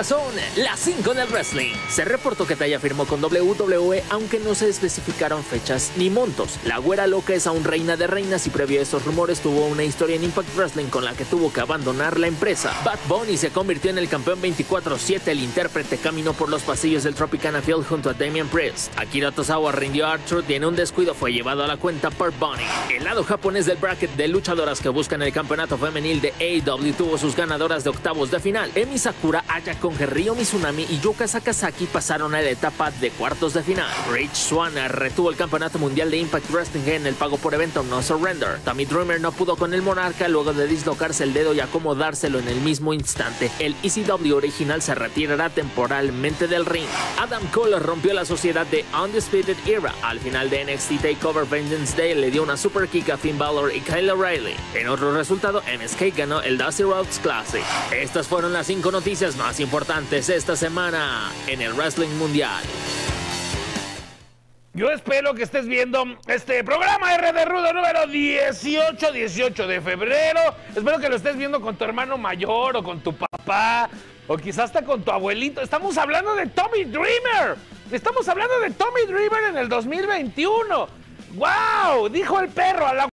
Estas son las 5 del wrestling. Se reportó que Taya firmó con WWE, aunque no se especificaron fechas ni montos. La güera loca es aún reina de reinas y previo a estos rumores tuvo una historia en Impact Wrestling con la que tuvo que abandonar la empresa. Bad Bunny se convirtió en el campeón 24/7. El intérprete caminó por los pasillos del Tropicana Field junto a Damian Priest. Akira Tozawa rindió a R-Truth y en un descuido fue llevado a la cuenta por Bunny. El lado japonés del bracket de luchadoras que buscan el campeonato femenil de AEW tuvo sus ganadoras de octavos de final. Emi Sakura, Ayako, Ryo Mizunami y Yuka Sakazaki pasaron a la etapa de cuartos de final. Rich Swann retuvo el campeonato mundial de Impact Wrestling en el pago por evento No Surrender. Tammy Dreamer no pudo con el Monarca luego de dislocarse el dedo y acomodárselo en el mismo instante. El ECW original se retirará temporalmente del ring. Adam Cole rompió la sociedad de Undisputed Era. Al final de NXT TakeOver Vengeance Day le dio una super kick a Finn Balor y Kyle O'Reilly. En otro resultado, MSK ganó el Dusty Rhodes Classic. Estas fueron las 5 noticias más importantes esta semana en el Wrestling Mundial. Yo espero que estés viendo este programa RD Rudo número 18 de febrero. Espero que lo estés viendo con tu hermano mayor o con tu papá o quizás hasta con tu abuelito. Estamos hablando de Tommy Dreamer. Estamos hablando de Tommy Dreamer en el 2021. ¡Wow! Dijo el perro a la